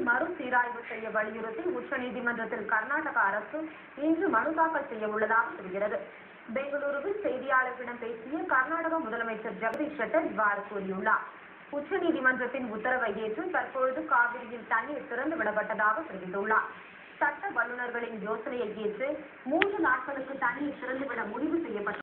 மறுசீராய்வு செய்ய வலியுறுத்தி உச்சநீதிமன்றத்தில் கர்நாடக அரசு இன்று மனு தாக்கல் செய்ய உள்ளதாக தெரிகிறது. பெங்களூருவில் செய்தியாளர்களிடம் பேசிய கர்நாடக முதலமைச்சர் ஜெகதீஷ் ஷெட்டர் இவ்வாறு கூறியுள்ளார். உச்சநீதிமன்றத்தின் உத்தரவை ஏற்று தற்பொழுது காவிரியில் தண்ணீர் திறந்து விடப்பட்டதாக தெரிவித்துள்ளார். சட்ட வல்லுநர்களின் யோசனையை ஏற்று 3 நாட்களுக்கு தண்ணீர் திறந்துவிட முடிவு செய்யப்பட்டுள்ளது.